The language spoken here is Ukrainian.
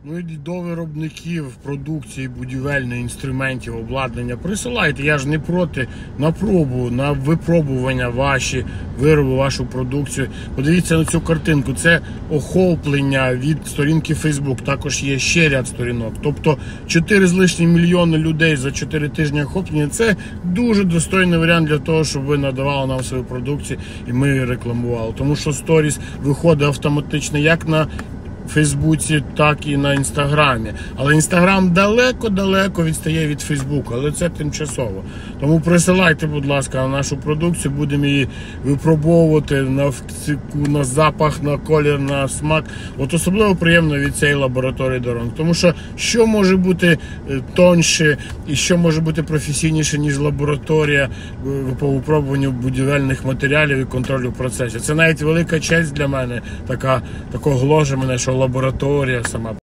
Ну і до виробників продукції, будівельної, інструментів, обладнання присилайте. Я ж не проти, на пробу, на випробування ваші вироби, вашу продукцію. Подивіться на цю картинку. Це охоплення від сторінки Facebook. Також є ще ряд сторінок. Тобто 4 з лишнім мільйони людей за 4 тижні охоплення. Це дуже достойний варіант для того, щоб ви надавали нам свою продукцію і ми її рекламували. Тому що сторіс виходить автоматично як на Фейсбуці, так і на Інстаграмі. Але Інстаграм далеко-далеко відстає від Фейсбуку, але це тимчасово. Тому присилайте, будь ласка, на нашу продукцію, будемо її випробовувати на запах, на колір, на смак. От особливо приємно від цієї лабораторії Доронк. Тому що може бути тоньше і що може бути професійніше, ніж лабораторія по випробуванню будівельних матеріалів і контролю процесів. Це навіть велика честь для мене, такого гложа мене, що лабораторія сама.